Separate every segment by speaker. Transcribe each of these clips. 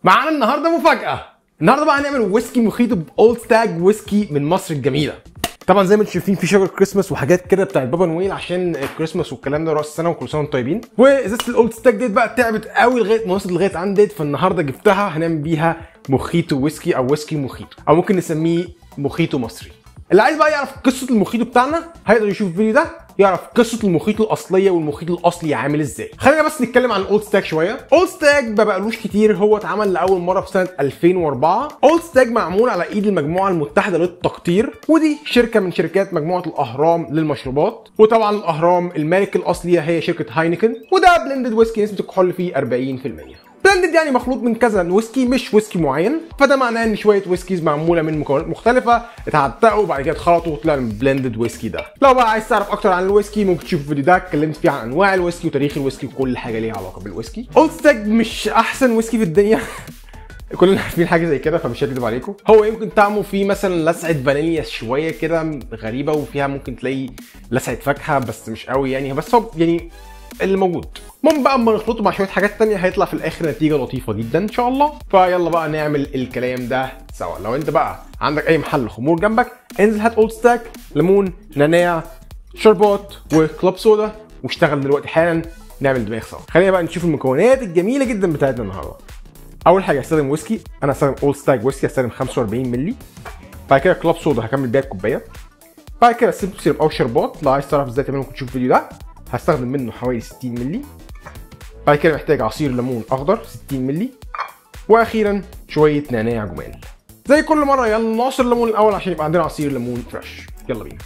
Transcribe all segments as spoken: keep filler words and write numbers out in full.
Speaker 1: معانا النهارده مفاجأة. النهارده بقى هنعمل ويسكي موخيتو باولد ستاج ويسكي من مصر الجميلة. طبعا زي ما انتم شايفين في شجر كريسماس وحاجات كده بتاعت بابا نويل عشان الكريسماس والكلام ده راس السنه وكل سنه وانتم طيبين. وازازه الاولد ستاج ديت بقى تعبت قوي لغايه ما وصلت لغايه عندي، فالنهارده جبتها هنعمل بيها موخيتو ويسكي او ويسكي موخيتو او ممكن نسميه موخيتو مصري. اللي عايز بقى يعرف قصه الموخيتو بتاعنا هيقدر يشوف الفيديو ده يعرف قصه الموخيتو الاصليه والموخيتو الاصلي عامل ازاي. خلينا بس نتكلم عن الاولد ستاج شويه. اولد ستاج ما بقالوش كتير، هو اتعمل لاول مره في سنه ألفين وأربعة. اولد ستاج معمول على ايد المجموعه المتحده للتقطير، ودي شركه من شركات مجموعه الاهرام للمشروبات. وطبعا الاهرام المالك الاصلي هي شركه هاينكن، وده بلندد ويسكي نسبه الكحول فيه أربعين في المية. بلندد يعني مخلوط من كذا ويسكي مش ويسكي معين، فده معناه ان شويه ويسكيز معموله من مكونات مختلفه اتعتقوا وبعد كده اتخلطوا وطلع البلندد ويسكي ده. لو بقى عايز تعرف اكتر عن الويسكي ممكن تشوف الفيديو ده اتكلمت فيه عن انواع الويسكي وتاريخ الويسكي وكل حاجه ليها علاقه بالويسكي. اولد ستاج مش احسن ويسكي في الدنيا كلنا عارفين حاجه زي كده فمش هكذب عليكم. هو يمكن طعمه فيه مثلا لسعه فانيليا شويه كده غريبه، وفيها ممكن تلاقي لسعه فاكهه بس مش قوي يعني، بس هو يعني اللي موجود. المهم بقى اما نخلطه مع شويه حاجات تانية هيطلع في الاخر نتيجه لطيفه جدا ان شاء الله. فيلا بقى نعمل الكلام ده سوا. لو انت بقى عندك اي محل خمور جنبك انزل هات اولد ستاج، ليمون، نعناع، شربات وكلوب سودا واشتغل دلوقتي حالا نعمل دماغ سوا. خلينا بقى نشوف المكونات الجميله جدا بتاعتنا النهارده. اول حاجه هستخدم ويسكي، انا هستخدم اولد ستاج ويسكي هستخدم خمسة وأربعين مللي. بعد كده كلوب سودا هكمل بيها الكوبايه. بعد كده سيمبل سيرب او شربات، لو عايز تعرف ازاي تعمله ممكن تشوف الفيديو ده، هستخدم منه حوالي ستين مللي. بعد كده محتاج عصير ليمون اخضر ستين مللي، واخيرا شويه نعناع جمال. زي كل مره يلا نعصر الليمون الاول عشان يبقى عندنا عصير ليمون فريش. يلا بينا.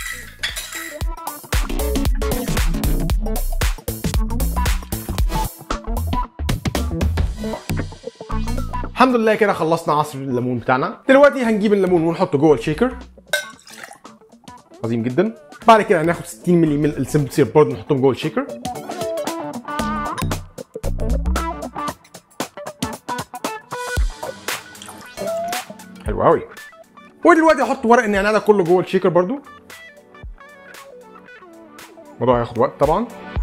Speaker 1: الحمد لله كده خلصنا عصر الليمون بتاعنا. دلوقتي هنجيب الليمون ونحطه جوه الشيكر. عظيم جدا. بعد كده هناخد ستين مللي من السمبل سيرب برضه نحطهم جوه الشيكر. حلو قوي. ودلوقتي هحط ورق النعناع ده كله جوه الشيكر برضو. الموضوع هياخد وقت طبعا.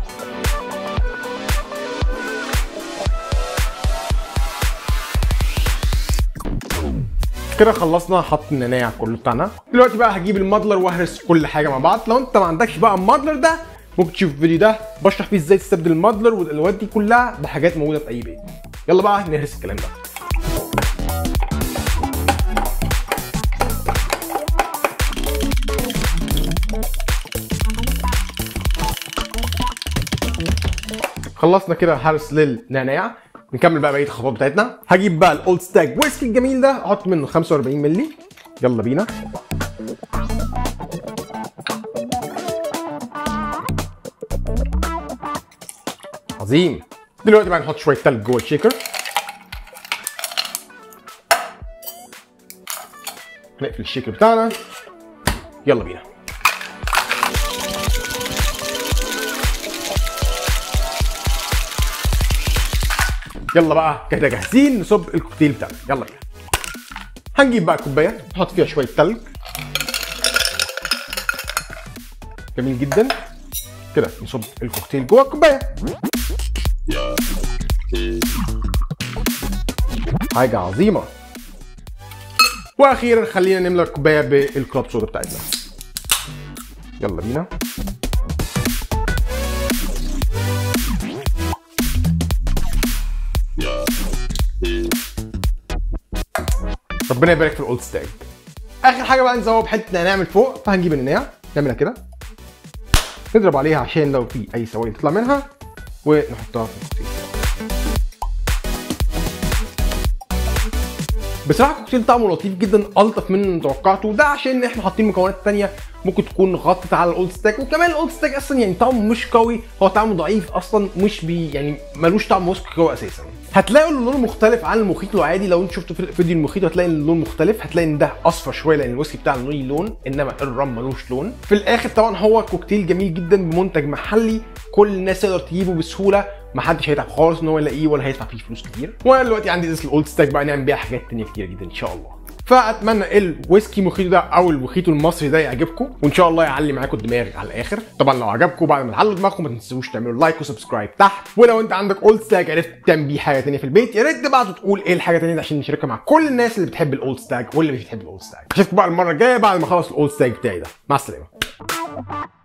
Speaker 1: كده خلصنا حط النعناع كله بتاعنا. دلوقتي بقى هجيب المادلر واهرس كل حاجه مع بعض. لو انت ما عندكش بقى المادلر ده ممكن تشوف الفيديو ده بشرح فيه ازاي تستبدل المادلر والادوات دي كلها بحاجات موجوده في اي بيت. يلا بقى نهرس الكلام ده. خلصنا كده هرس للنعناع، نكمل بقى بقيه الخطوات بتاعتنا. هجيب بقى الاولد ستاج ويسكي الجميل ده احط منه خمسة وأربعين مللي. يلا بينا. عظيم. دلوقتي بقى نحط شويه تلج جوه الشيكر. نقفل الشيكر بتاعنا. يلا بينا. يلا بقى كده جاهزين نصب الكوكتيل بتاعنا. يلا بينا. هنجيب بقى كوبايه نحط فيها شويه تلج. جميل جدا. كده نصب الكوكتيل جوه الكوبايه. حاجه عظيمه. واخيرا خلينا نملى الكوبايه بالكلوب سودا بتاعتنا. يلا بينا. ربنا يبارك في الاولد ستاج. اخر حاجه بقى نزود حته نعناع من فوق، فهنجيب النعناع نعملها كده نضرب عليها عشان لو في اي سوائل تطلع منها ونحطها في الكوكتيل. بصراحه الكوكتيل طعمه لطيف جدا، الطف من اللي توقعته، ده عشان احنا حاطين مكونات ثانيه ممكن تكون غطت على الاولد ستاج. وكمان الاولد ستاج اصلا يعني طعمه مش قوي، هو طعمه ضعيف اصلا، مش بي يعني ملوش طعم ويسكي قوي اساسا. هتلاقوا اللون مختلف عن الموخيتو العادي. لو انت شفتوا في فيديو الموخيتو هتلاقي ان اللون مختلف، هتلاقي ان ده اصفر شويه لان الويسكي بتاعه ليه لون انما الرم ملوش لون. في الاخر طبعا هو كوكتيل جميل جدا بمنتج محلي كل الناس تقدر تجيبه بسهوله، محدش هيتعب خالص ان هو يلاقيه ولا هيدفع فيه فلوس كتير. وانا دلوقتي عندي ازازه الاولد ستاج بقى نعمل بيها حاجات تانيه كتير جدا ان شاء الله. فاتمنى الويسكي موخيتو ده او الوخيتو المصري ده يعجبكم، وان شاء الله يعلي معاكم الدماغ على الاخر. طبعا لو عجبكم بعد ما تعلوا دماغكم ما تنسوش تعملوا لايك وسبسكرايب تحت، ولو انت عندك اولد ستاج عرفت تعمل بيه حاجه ثانيه في البيت يا ريت تبعتوا تقول ايه الحاجه الثانيه دي عشان نشاركها مع كل الناس اللي بتحب الاولد ستاج واللي مش بتحب الاولد ستاج. اشوفكم بقى المره الجايه بعد ما اخلص الاولد ستاج بتاعي ده. مع السلامه.